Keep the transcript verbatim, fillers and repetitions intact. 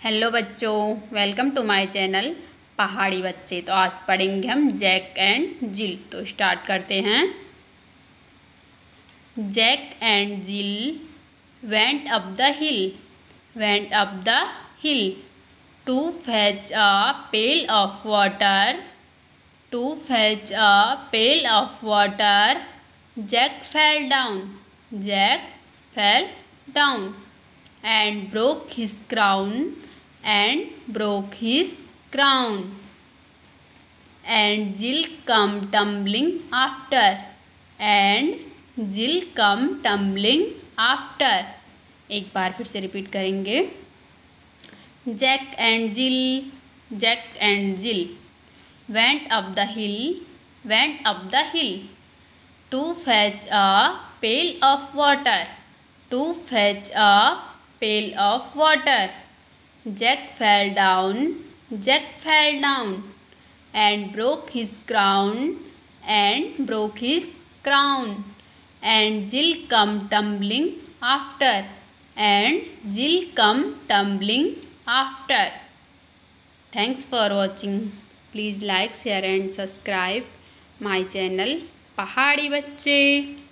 Hello बच्चों, welcome to my channel पहाड़ी बच्चे। तो आज पढ़ेंगे हम जैक एंड जिल। तो स्टार्ट करते हैं। Jack and Jill went up the hill went up the hill to fetch a pail of water to fetch a pail of water Jack fell down Jack fell down and broke his crown and broke his crown and Jill come tumbling after and Jill come tumbling after। एक बार फिर से repeat करेंगे। Jack and Jill Jack and Jill went up the hill went up the hill to fetch a pail of water to fetch a pail of water Jack fell down Jack fell down and broke his crown and broke his crown and Jill come tumbling after and Jill come tumbling after। Thanks for watching. Please like, share and subscribe my channel पहाड़ी बच्चे।